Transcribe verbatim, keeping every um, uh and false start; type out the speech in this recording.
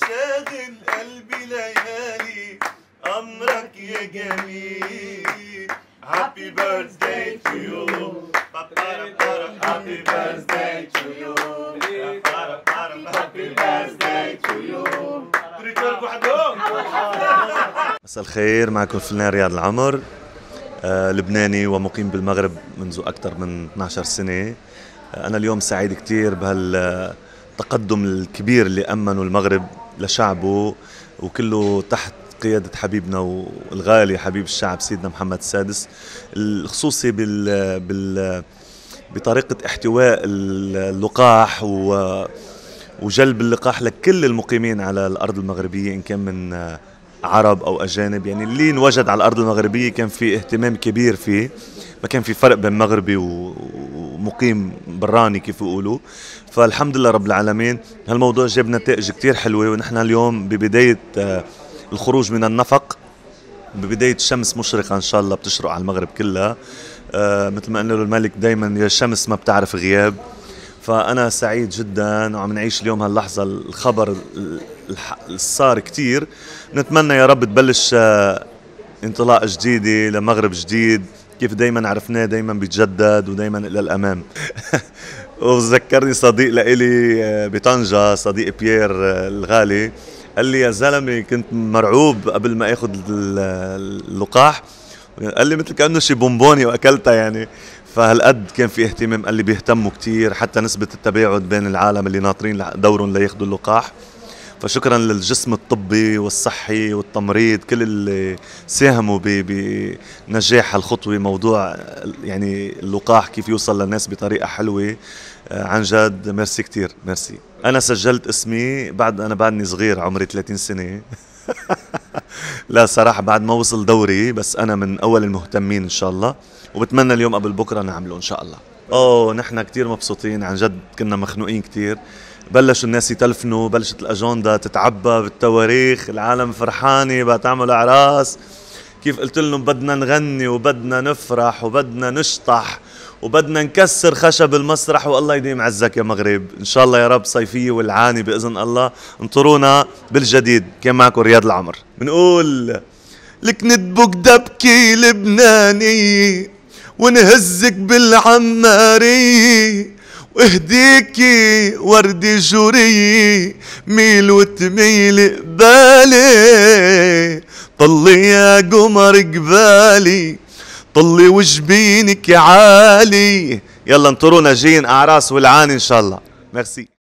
شاغل قلبي ليالي أمرك يا جميل. Happy birthday to you. Happy birthday to you. Happy birthday to you. مساء الخير، معكم الفنان رياض العمر، آه لبناني ومقيم بالمغرب منذ أكثر من اثنعش سنة. آه أنا اليوم سعيد كتير بهالتقدم الكبير اللي أمنه المغرب لشعبه، وكله تحت قيادة حبيبنا والغالي حبيب الشعب سيدنا محمد السادس، الخصوصي بال بال بطريقة احتواء اللقاح وجلب اللقاح لكل المقيمين على الأرض المغربية، إن كان من عرب أو أجانب. يعني اللي انوجد على الأرض المغربية كان في اهتمام كبير فيه، ما كان في فرق بين مغربي ومقيم براني كيف يقولوا. فالحمد لله رب العالمين هالموضوع جاب نتائج كتير حلوة، ونحن اليوم ببداية الخروج من النفق، ببداية الشمس مشرقة إن شاء الله بتشرق على المغرب كلها. آه مثل ما قلنا له الملك دايما يا الشمس ما بتعرف غياب. فأنا سعيد جدا وعم نعيش اليوم هاللحظة، الخبر صار كتير. نتمنى يا رب تبلش آه انطلاقة جديدة لمغرب جديد، كيف دايما عرفناه دايما بيتجدد ودايما إلى الأمام. وذكرني صديق لإلي بطنجة، صديق بيير الغالي، قال لي يا زلمة كنت مرعوب قبل ما اخذ اللقاح، قال لي مثل كأنه شي بونبوني واكلتها يعني. فهالقد كان في اهتمام، قال لي بيهتموا كتير، حتى نسبة التباعد بين العالم اللي ناطرين دورهم لياخذوا اللقاح. فشكرا للجسم الطبي والصحي والتمريض، كل اللي ساهموا بنجاح هالخطوة، موضوع يعني اللقاح كيف يوصل للناس بطريقة حلوة. عن جد ميرسي كتير، ميرسي. أنا سجلت اسمي بعد أنا بعدني صغير، عمري ثلاثين سنة. لا صراحة بعد ما وصل دوري، بس أنا من أول المهتمين إن شاء الله، وبتمنى اليوم قبل بكرة نعمله إن شاء الله. أوه نحن كتير مبسوطين عن جد، كنا مخنوقين كتير. بلشوا الناس يتلفنوا، بلشت الأجندة تتعبى بالتواريخ، العالم فرحانة بقى تعمل أعراس. كيف قلت لهم بدنا نغني وبدنا نفرح وبدنا نشطح وبدنا نكسر خشب المسرح، والله يديم عزك يا مغرب. ان شاء الله يا رب صيفيه والعاني باذن الله. انطرونا بالجديد. كان معكم رياض العمر. بنقول لك ندبك دبكي لبناني ونهزك بالعماري، واهديكي وردي جوري ميل وتميل قبالي. طلي يا قمر قبالي، طلي وجبينك عالي. يلا انطرونا جايين اعراس والعاني ان شاء الله. ميرسي.